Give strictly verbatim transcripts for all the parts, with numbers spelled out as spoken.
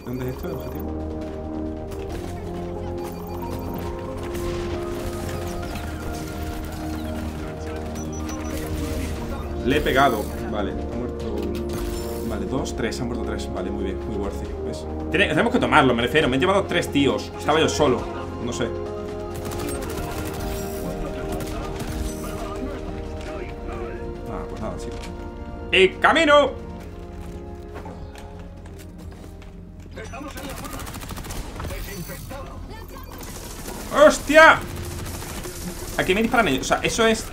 ¿Dónde es esto el objetivo? Le he pegado. Vale, ha muerto uno. Vale, dos, tres, han muerto tres. Vale, muy bien, muy worthy, ¿ves? Tiene, tenemos que tomarlo, me refiero. Me he llevado tres tíos. Estaba yo solo, no sé. Ah, pues nada, chico. ¡Y camino! ¡Hostia! Aquí me disparan ellos. O sea, eso es...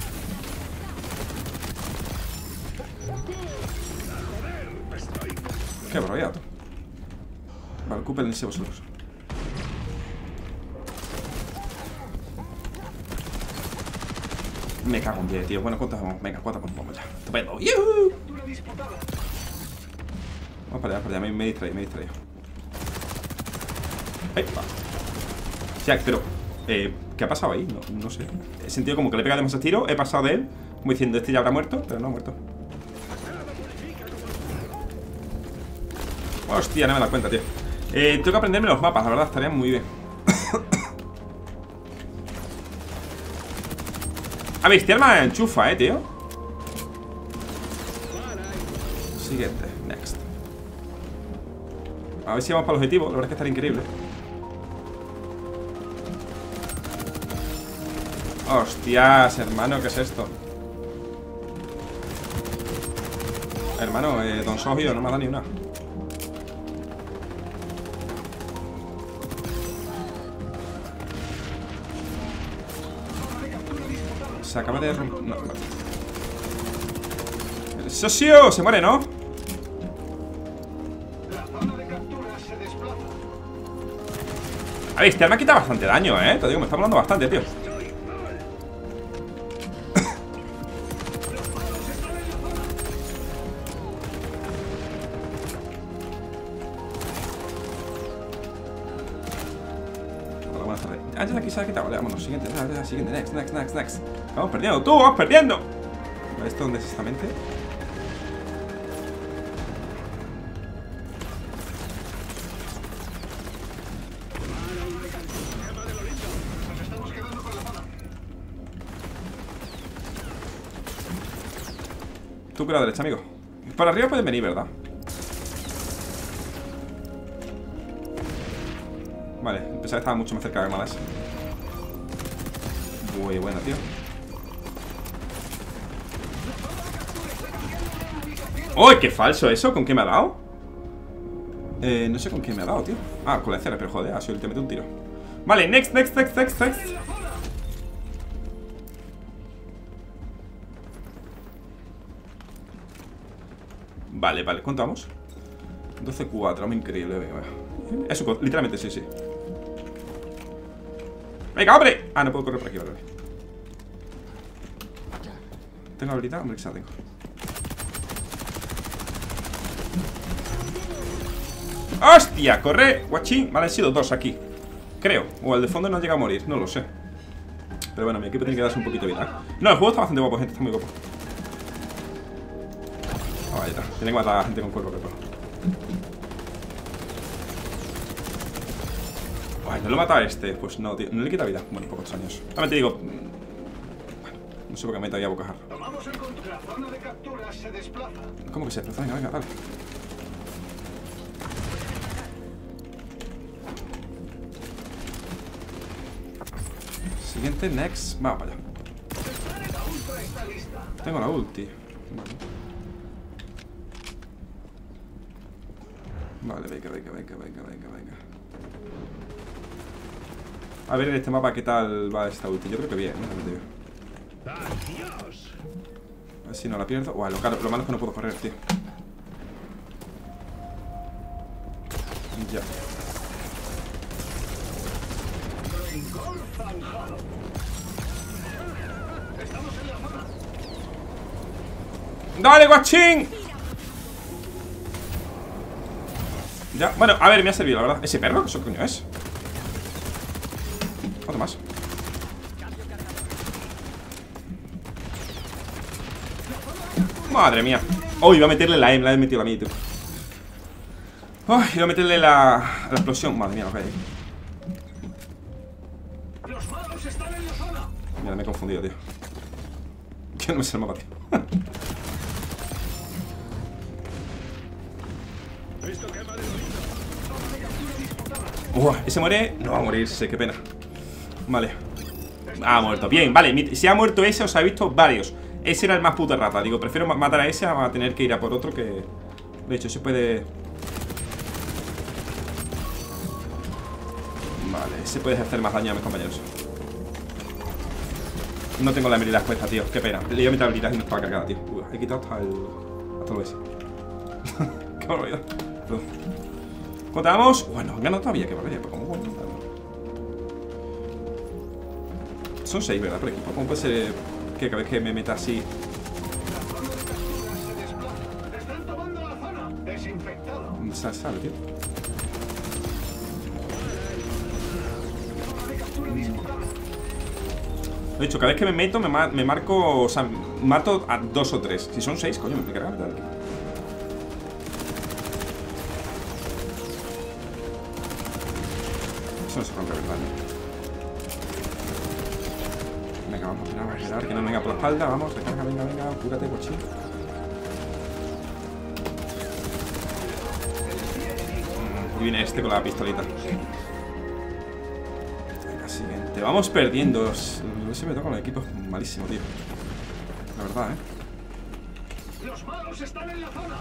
Qué brollato. Vale, ocúpense vosotros. Me cago en diez, tío. Bueno, ¿cuántos vamos? Venga, cuatro vamos ya. Estupendo. ¡Yuhu! Vamos para allá, para allá. Me, me distraí, me distraí. ¡Ay! Va. Jack, pero... Eh, ¿qué ha pasado ahí? No, no sé. He sentido como que le he pegado demasiados tiros. He pasado de él, como diciendo, este ya habrá muerto, pero no ha muerto. Hostia, no me he dado cuenta, tío. Eh, tengo que aprenderme los mapas, la verdad, estaría muy bien. A ver, este arma enchufa, eh, tío. Siguiente, next. A ver si vamos para el objetivo, la verdad es que estaría increíble. Hostias, hermano, ¿qué es esto? Hermano, eh, Don Sogio no me ha dado ni una. Se acaba de romper. No, vale. El socio se muere, ¿no? A ver, este arma quita bastante daño, ¿eh? Te digo, me está volando bastante, tío. Ah, ya aquí se ha quitado, vale, vámonos, siguiente, siguiente, next, next, next, next. Vamos perdiendo, tú, vamos perdiendo. ¿Esto dónde es exactamente? Tú por la derecha, amigo. Por arriba pueden venir, ¿verdad? Vale, pensaba que estaba mucho más cerca de malas. Muy buena, tío. ¡Uy, qué falso eso! ¿Con qué me ha dado? Eh, no sé con qué me ha dado, tío. Ah, con la cera, pero joder, ha sido el que mete un tiro. Vale, next, next, next, next, next. Vale, vale, ¿cuánto vamos? doce cuatro, vamos increíble, venga, venga. Eso, literalmente, sí, sí. ¡Venga, hombre! Ah, no puedo correr por aquí, vale, vale. ¿Tengo habilidad? Hombre, que se la tengo. ¡Hostia! ¡Corre! Guachín. Vale, han sido dos aquí, creo. O el de fondo no llega a morir, no lo sé. Pero bueno, mi equipo tiene que darse un poquito de vida. No, el juego está bastante guapo, gente, está muy guapo. Ah, vaya, tiene que matar a la gente con cuerpo que puedo. Ay, no lo mata a este. Pues no, tío. No le quita vida. Bueno, pocos años. También te digo. Bueno, no sé por qué me meto ahí a bocajar. ¿Cómo que se desplaza? Venga, venga, dale. Siguiente, next. Vamos para allá. Tengo la ulti. Vale. Vale, venga, venga, venga, venga, venga, venga. A ver en este mapa qué tal va esta ulti. Yo creo que bien, ¿no? A ver si no la pierdo. Uah, lo, claro, lo malo es que no puedo correr, tío. Ya. ¡Dale, guachín! Ya, bueno, a ver, me ha servido, la verdad. ¿Ese perro? ¿Qué coño es? Otro más. Madre mía. Oh, iba a meterle la E M, la he metido a mí, tío. Ay, voy a meterle la, la explosión. Madre mía, ok. Los malos están en la zona. Mira, me he confundido, tío. Que no me sé el mapa, tío. Uah, ¿ese muere? No va a morirse, qué pena. Vale. Ha muerto, bien, vale. Si ha muerto ese, os ha visto varios. Ese era el más puta rata. Digo, prefiero matar a ese a tener que ir a por otro que... De hecho, se puede... Vale, ese puede hacer más daño a mis compañeros. No tengo la habilidad puesta, tío, qué pena. Le voy a meter habilidad y no estaba cargada, tío. Uy, he quitado hasta el... Hasta lo ese. Qué barbaridad. ¿Cuánto vamos? Bueno, han ganado todavía, qué barbaridad. ¿Cómo puedo contar? Son seis, ¿verdad? Por equipo. ¿Cómo puede ser que cada vez que me meta así... Están tomando la zona. Desinfectado. Sale, sale, tío. De hecho, cada vez que me meto me, mar me marco, o sea, mato a dos o tres. Si son seis, coño, me carga meter aquí. Eso no se rompe, ¿verdad? Venga, vamos a esperar, vamos a esperar, que no me venga por la espalda. Vamos, recarga, venga, venga, cúrate, cochín. Y viene este con la pistolita. Venga, siguiente. Vamos perdiendo. Se me toca con el equipo malísimo, tío. La verdad, ¿eh? Los malos están en la zona.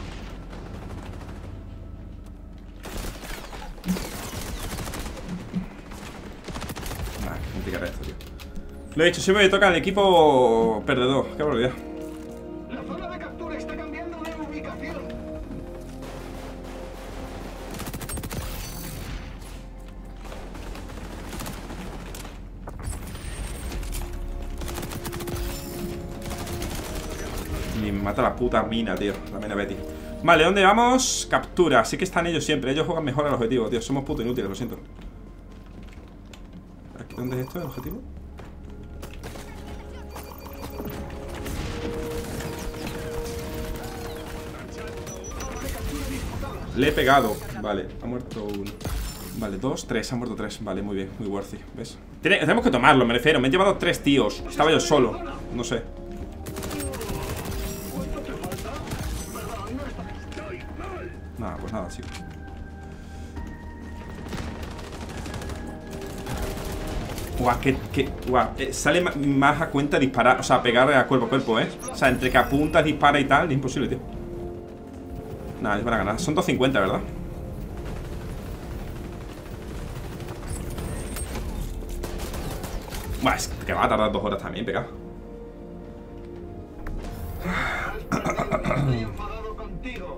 Nah, qué complicado esto, tío. Lo he dicho, siempre me toca el equipo perdedor. Qué barbaridad. La zona de captura está cambiando de ubicación. Ni me mata la puta mina, tío. La mina Betty. Vale, ¿dónde vamos? Captura. Así que están ellos siempre. Ellos juegan mejor al objetivo, tío. Somos puto inútiles, lo siento. Aquí, ¿dónde es esto, el objetivo? Le he pegado. Vale, ha muerto uno. Vale, dos, tres, ha muerto tres. Vale, muy bien, muy worthy, ¿ves? Tiene, tenemos que tomarlo, me refiero. Me he llevado tres tíos. Estaba yo solo, no sé. Nada, pues nada, chicos. Guau, que, que, guau, eh, sale más a cuenta disparar, o sea, pegar a cuerpo a cuerpo, ¿eh? O sea, entre que apuntas, dispara y tal, es imposible, tío. Nada, es para ganar. Son doscientos cincuenta, ¿verdad? Buah, es que va a tardar dos horas también, pegado. Estoy enfadado contigo.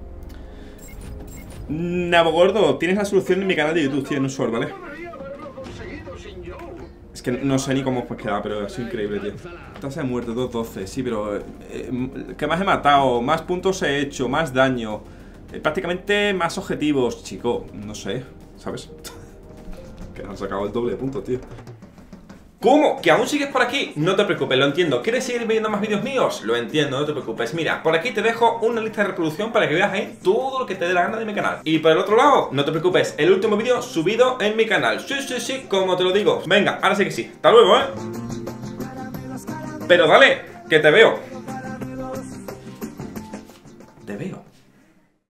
Nabo gordo, tienes la solución en mi canal de YouTube, tío, en un short, ¿vale? Debería haberlo conseguido sin Joe. Es que no sé ni cómo pues queda, pero ha sido increíble, tío. Tasa de muerte, dos doce, sí, pero... Eh, ¿qué más he matado? Más puntos he hecho, más daño. Eh, prácticamente más objetivos, chico. No sé, ¿sabes? Que han sacado el doble de puntos, tío. ¿Cómo? ¿Que aún sigues por aquí? No te preocupes, lo entiendo. ¿Quieres seguir viendo más vídeos míos? Lo entiendo, no te preocupes. Mira, por aquí te dejo una lista de reproducción para que veas ahí todo lo que te dé la gana de mi canal. Y por el otro lado, no te preocupes, el último vídeo subido en mi canal. Sí, sí, sí, como te lo digo. Venga, ahora sí que sí. Hasta luego, ¿eh? Pero dale, que te veo.